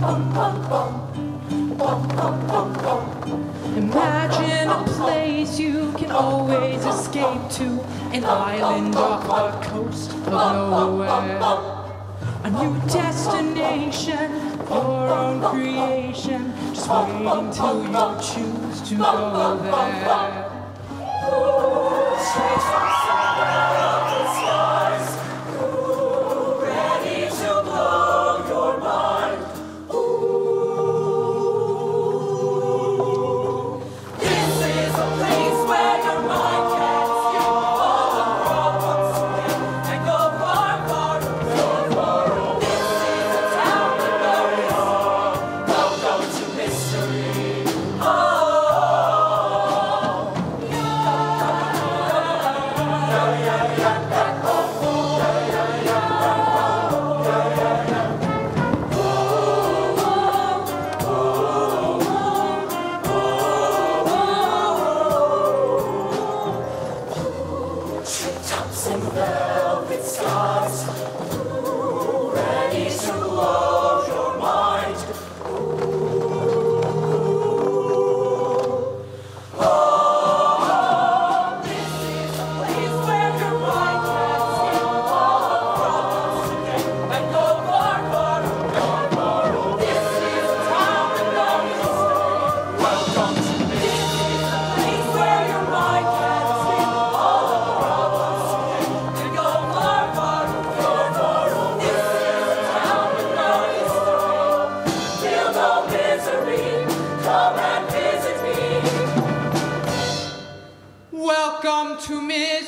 Imagine a place you can always escape to, an island off the coast of nowhere. A new destination, your own creation, just wait till you choose to go there. Straight from somewhere up the skies, ready to blow your mind. This is a place where your mind can skip all the problems and go far, far away. This is a town with no history. Welcome to mystery. Treetops and velvet skies, ready to blow your mind. This is a place where your mind can skip all the problems today and go far, far away. This is a town with no history. Welcome to this is a place where your mind can skip all the problems today and go far, far away. This is a town with no history. Feel no misery. Come and visit me. Welcome to Miss